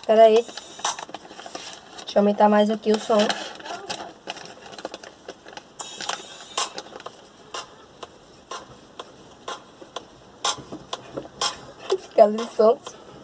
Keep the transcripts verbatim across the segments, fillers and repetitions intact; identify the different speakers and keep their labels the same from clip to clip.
Speaker 1: Pera aí. Deixa eu aumentar mais aqui o som. Casa de sons.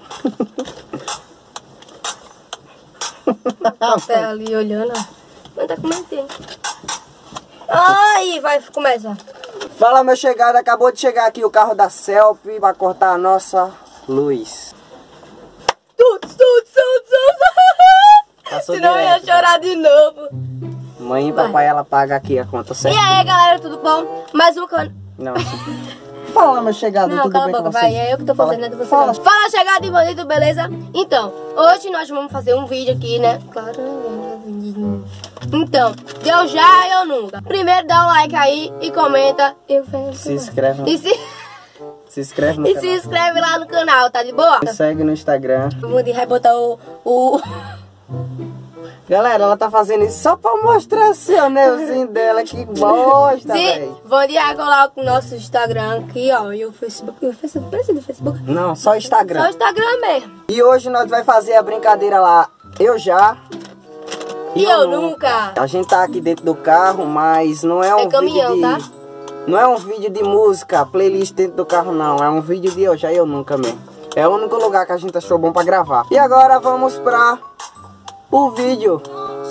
Speaker 1: Até ali olhando, ó. Mas tá comendo tempo. Ai, vai, começa.
Speaker 2: Fala, meu chegado. Acabou de chegar aqui o carro da Selfie pra cortar a nossa luz.
Speaker 1: Tudo, tudo, tudo, tudo.
Speaker 2: Passou
Speaker 1: Senão eu ia
Speaker 2: direto,
Speaker 1: chorar de novo.
Speaker 2: Mãe e papai, ela paga aqui a conta certa.
Speaker 1: E aí, galera, tudo bom? Mais um can...
Speaker 2: Não. Fala, meu chegado,
Speaker 1: Não,
Speaker 2: tudo
Speaker 1: cala
Speaker 2: bem
Speaker 1: a boca,
Speaker 2: com vocês?
Speaker 1: vai, é eu que tô
Speaker 2: Fala.
Speaker 1: fazendo, não é você.
Speaker 2: Fala.
Speaker 1: Fala, Fala chegada e bonito, beleza? Então, hoje nós vamos fazer um vídeo aqui, né? Claro. Então, deu já, eu nunca. Primeiro dá um like aí e comenta. Eu
Speaker 2: Se inscreve no...
Speaker 1: E se...
Speaker 2: Se inscreve no
Speaker 1: E
Speaker 2: canal.
Speaker 1: se inscreve lá no canal, tá de boa?
Speaker 2: Me segue no Instagram.
Speaker 1: O Mundi vai botar o... o...
Speaker 2: Galera, ela tá fazendo isso só pra mostrar assim, o anelzinho dela. Que bosta,
Speaker 1: Sim,
Speaker 2: velho.
Speaker 1: Mundi vai colocar o nosso Instagram aqui, ó. E o Facebook. E o Facebook, parece do Facebook.
Speaker 2: Não, só Instagram.
Speaker 1: Só o Instagram mesmo.
Speaker 2: E hoje nós vai fazer a brincadeira lá. Eu já...
Speaker 1: E eu nunca.
Speaker 2: A gente tá aqui dentro do carro, mas não é um
Speaker 1: É caminhão,
Speaker 2: vídeo de...
Speaker 1: tá?
Speaker 2: Não é um vídeo de música, playlist dentro do carro, não. É um vídeo de eu já e eu nunca mesmo. É o único lugar que a gente achou bom pra gravar. E agora vamos pra o vídeo.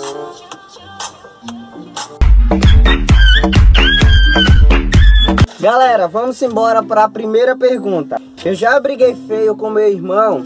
Speaker 2: Galera, vamos embora para a primeira pergunta. Eu já briguei feio com meu irmão.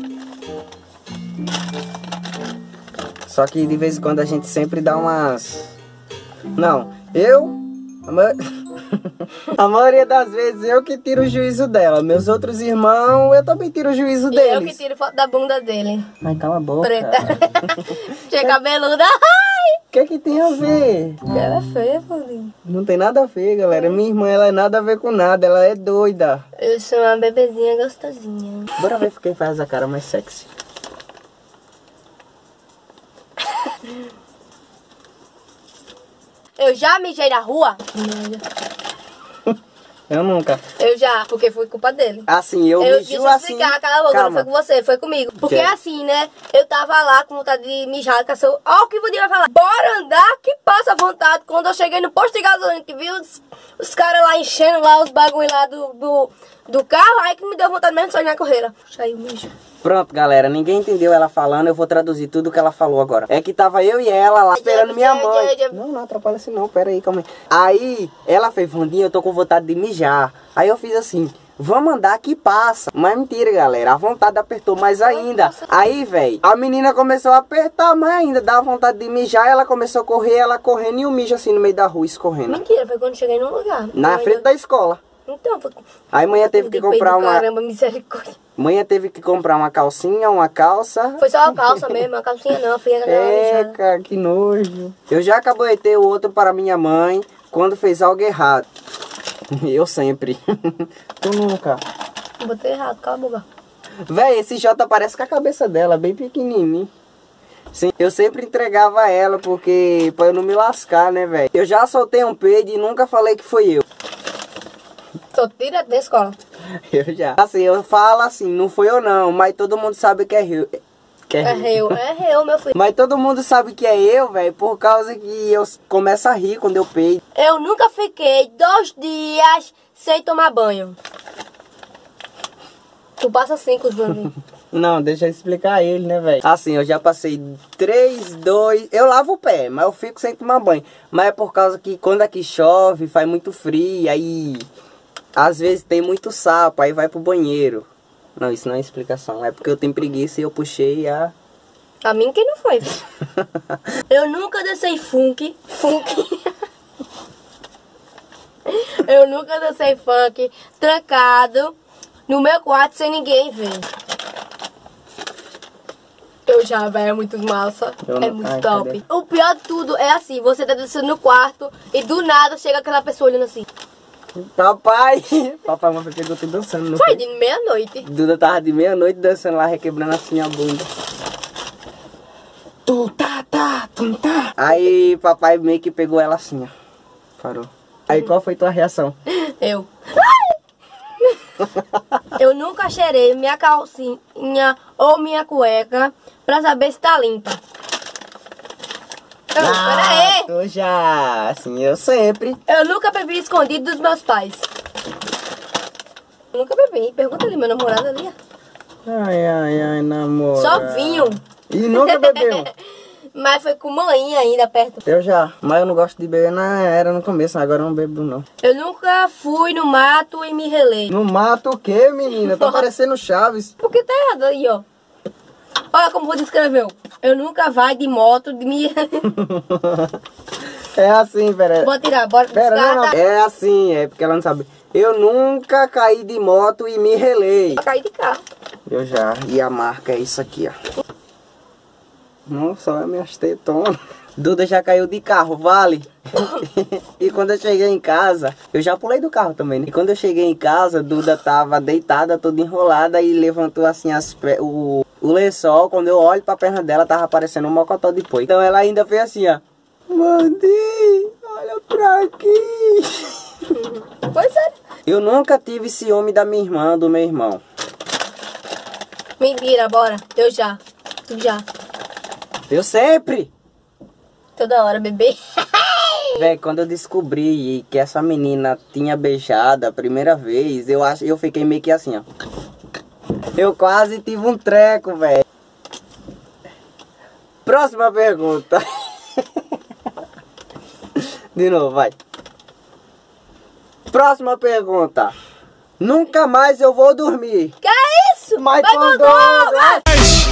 Speaker 2: Só que de vez em quando a gente sempre dá umas... Não, eu... A, ma... a maioria das vezes eu que tiro o juízo dela. Meus outros irmãos, eu também tiro o juízo
Speaker 1: E
Speaker 2: deles.
Speaker 1: eu que tiro foto da bunda dele.
Speaker 2: Ai, cala a boca.
Speaker 1: Preta. Tinha cabeluda. Ai!
Speaker 2: O que que tem a ver?
Speaker 1: Ela é feia, Paulinho.
Speaker 2: Não tem nada a ver, galera. Minha irmã, ela é nada a ver com nada. Ela é doida.
Speaker 1: Eu sou uma bebezinha gostosinha.
Speaker 2: Bora ver quem faz a cara mais sexy.
Speaker 1: Eu já mijei na rua?
Speaker 2: Eu nunca.
Speaker 1: Eu já, porque foi culpa dele.
Speaker 2: Assim, eu,
Speaker 1: Eu
Speaker 2: mijo
Speaker 1: deixa eu
Speaker 2: assim...
Speaker 1: explicar, cala a boca, não
Speaker 2: Calma.
Speaker 1: foi com você, foi comigo. Porque
Speaker 2: Que?
Speaker 1: assim, né, eu tava lá com vontade de mijar, que eu... Ó o que o Budinho vai falar. Bora andar, que passa vontade. Quando eu cheguei no posto de gasolina, que vi os, os caras lá enchendo lá os bagulho lá do, do, do carro, aí que me deu vontade mesmo de sair na correira. Saiu mijo.
Speaker 2: Pronto, galera, ninguém entendeu ela falando, eu vou traduzir tudo que ela falou agora. É que tava eu e ela lá esperando minha mãe. Não, não atrapalha assim não, pera aí, calma aí. Aí, ela fez, Vandinha, eu tô com vontade de mijar. Aí eu fiz assim, vamos andar que passa. Mas mentira, galera, a vontade apertou mais ainda. Aí, velho, a menina começou a apertar mais ainda, dá vontade de mijar, ela começou a correr, ela correndo e o mijo assim no meio da rua, escorrendo.
Speaker 1: Mentira, foi quando cheguei num lugar.
Speaker 2: Na
Speaker 1: Aí,
Speaker 2: frente da escola.
Speaker 1: Então, foi...
Speaker 2: Aí manhã teve que comprar uma...
Speaker 1: Caramba, misericórdia.
Speaker 2: Manhã teve que comprar uma calcinha, uma calça.
Speaker 1: Foi só a calça mesmo, a calcinha não, fui na
Speaker 2: É,
Speaker 1: mijada.
Speaker 2: cara, que nojo. Eu já acabei o outro para minha mãe quando fez algo errado. Eu sempre. Tu nunca.
Speaker 1: Botei errado, cala a boca.
Speaker 2: Véi, esse J parece com a cabeça dela, bem pequenininho. Sim, eu sempre entregava ela porque pra eu não me lascar, né, velho? Eu já soltei um peido e nunca falei que foi eu.
Speaker 1: Sou direto da escola.
Speaker 2: Eu já. Assim, eu falo assim, não foi eu não, mas todo mundo sabe que é eu. Que
Speaker 1: É eu, é eu, meu filho.
Speaker 2: Mas todo mundo sabe que é eu, velho, por causa que eu começo a rir quando eu peido.
Speaker 1: Eu nunca fiquei dois dias sem tomar banho. Tu passa cinco, Bruno.
Speaker 2: Não, deixa eu explicar ele, né, velho? Assim, eu já passei três, dois... Eu lavo o pé, mas eu fico sem tomar banho. Mas é por causa que quando aqui chove, faz muito frio, aí... Às vezes tem muito sapo, aí vai pro banheiro. Não, isso não é explicação. É porque eu tenho preguiça e eu puxei a...
Speaker 1: A mim que não foi. Eu nunca dancei funk. Funk. Eu nunca dancei funk trancado no meu quarto sem ninguém ver. Eu já, velho, é muito massa.
Speaker 2: Eu
Speaker 1: É
Speaker 2: não-
Speaker 1: muito
Speaker 2: Ai,
Speaker 1: top.
Speaker 2: cadê?
Speaker 1: O pior de tudo é assim, você tá dançando no quarto e do nada chega aquela pessoa olhando assim.
Speaker 2: Papai! Papai, uma vez pegou tudo dançando. Não
Speaker 1: Foi
Speaker 2: foi?
Speaker 1: de meia-noite.
Speaker 2: Duda tava de meia-noite dançando lá, requebrando assim a bunda. Tu tá, tá, tu tá. Aí papai meio que pegou ela assim, ó. Parou. Aí qual foi tua reação?
Speaker 1: Eu. Ai! Eu nunca cheirei minha calcinha ou minha cueca pra saber se tá limpa. Então,
Speaker 2: Ah,
Speaker 1: pera aí.
Speaker 2: tu já, assim, eu sempre.
Speaker 1: Eu nunca bebi escondido dos meus pais. Eu nunca bebi. Pergunta ali, meu namorado ali.
Speaker 2: Ai, ai, ai, namoro.
Speaker 1: Só vinho.
Speaker 2: E nunca bebeu?
Speaker 1: Mas foi com mãe ainda perto.
Speaker 2: Eu já, mas eu não gosto de beber, na era no começo, agora eu não bebo não.
Speaker 1: Eu nunca fui no mato e me relei.
Speaker 2: No mato o quê, menina? Tá parecendo Chaves.
Speaker 1: Porque tá errado aí, ó. Olha como você escreveu. Eu nunca vai de moto de me...
Speaker 2: É assim, pera.
Speaker 1: Vou tirar, bora.
Speaker 2: Pera, não, não. É assim, é porque ela não sabe. Eu nunca caí de moto e me relei.
Speaker 1: Eu caí de carro.
Speaker 2: Eu já. E a marca é isso aqui, ó. Não, só é minhas tetonas. Duda já caiu de carro, vale? E quando eu cheguei em casa, eu já pulei do carro também, né? E quando eu cheguei em casa, Duda tava deitada, toda enrolada e levantou assim as o, o lençol. Quando eu olho pra perna dela, tava parecendo um mocotó de boi. Então ela ainda fez assim, ó. Mandi, olha pra aqui.
Speaker 1: Pois é.
Speaker 2: Eu nunca tive ciúme da minha irmã, do meu irmão.
Speaker 1: Mentira, bora. Eu já. Tu já.
Speaker 2: Eu sempre.
Speaker 1: Toda hora, bebê.
Speaker 2: Véi, quando eu descobri que essa menina tinha beijado a primeira vez, eu acho, eu fiquei meio que assim, ó. Eu quase tive um treco, velho. Próxima pergunta. De novo, vai. Próxima pergunta. Nunca mais eu vou dormir.
Speaker 1: Que é isso?
Speaker 2: Mas
Speaker 1: Vai
Speaker 2: quando...
Speaker 1: com Douglas!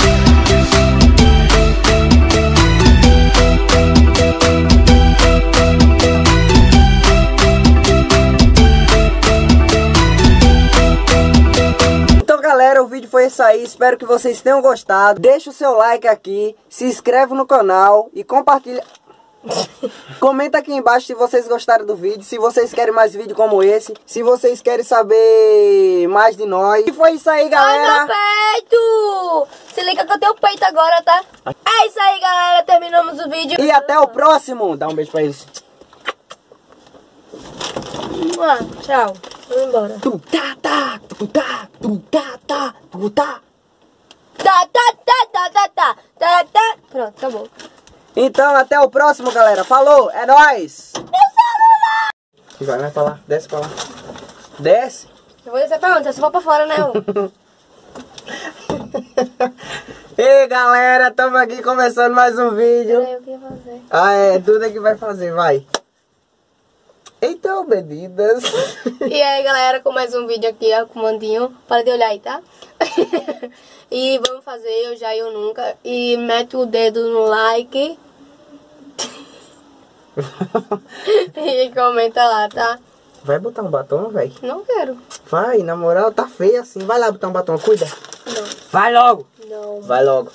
Speaker 2: Então, galera, o vídeo foi isso aí. Espero que vocês tenham gostado. Deixa o seu like aqui, se inscreve no canal e compartilha. Comenta aqui embaixo se vocês gostaram do vídeo, se vocês querem mais vídeo como esse, se vocês querem saber mais de nós. E foi isso aí, galera.
Speaker 1: Ai, meu peito! Se liga que eu tenho peito agora, tá? É isso aí, galera. Terminamos o vídeo.
Speaker 2: E até o próximo. Dá um beijo pra eles.
Speaker 1: Ah, tchau. Vamos embora.
Speaker 2: Tu tá, tá, tu tá, tu tá, tá, tu tá.
Speaker 1: Tá, tá, tá, tá, tá, tá, tá, tá. Pronto, acabou.
Speaker 2: Então, até o próximo, galera. Falou, é nóis.
Speaker 1: Meu celular!
Speaker 2: Vai, vai pra lá, desce pra lá. Desce.
Speaker 1: Eu vou descer pra onde? Eu só vou pra fora, né?
Speaker 2: Ei, galera, tamo aqui começando mais um vídeo.
Speaker 1: Eu que ia fazer.
Speaker 2: Ah, é, Duda que vai fazer, vai. Então, bebidas.
Speaker 1: E aí, galera, com mais um vídeo aqui, ó, com o Mandinho. Para de olhar aí, tá? E vamos fazer Eu Já, Eu Nunca. E mete o dedo no like. E comenta lá, tá?
Speaker 2: Vai botar um batom, velho?
Speaker 1: Não quero.
Speaker 2: Vai, na moral, tá feio assim. Vai lá botar um batom, cuida.
Speaker 1: Não.
Speaker 2: Vai logo.
Speaker 1: Não.
Speaker 2: Vai logo.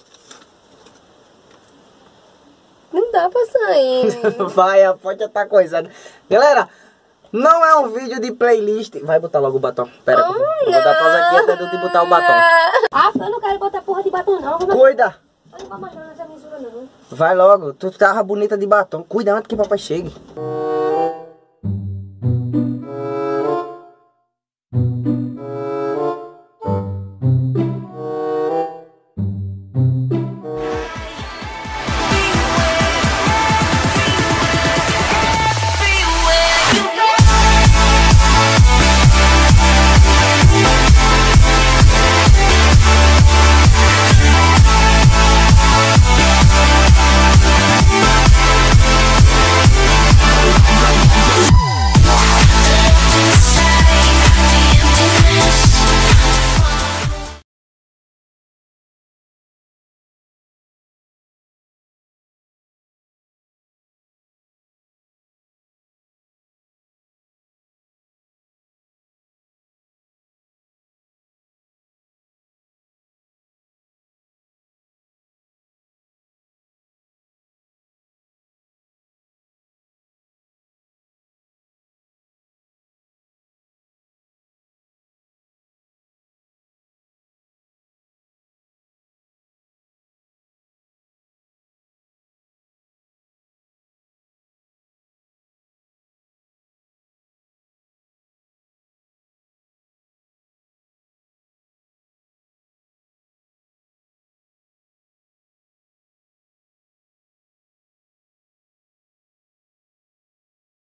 Speaker 1: Não dá pra sair.
Speaker 2: Vai, a fonte já tá coisada. Galera, não é um vídeo de playlist. Vai botar logo o batom. Pera,
Speaker 1: Oh,
Speaker 2: eu vou dar pausa aqui até tu botar o batom.
Speaker 1: Ah, eu não quero botar porra de batom, não. Eu
Speaker 2: Cuida.
Speaker 1: não vou mais nessa mistura, não.
Speaker 2: Vai logo. Tu tava bonita de batom. Cuida antes que papai chegue.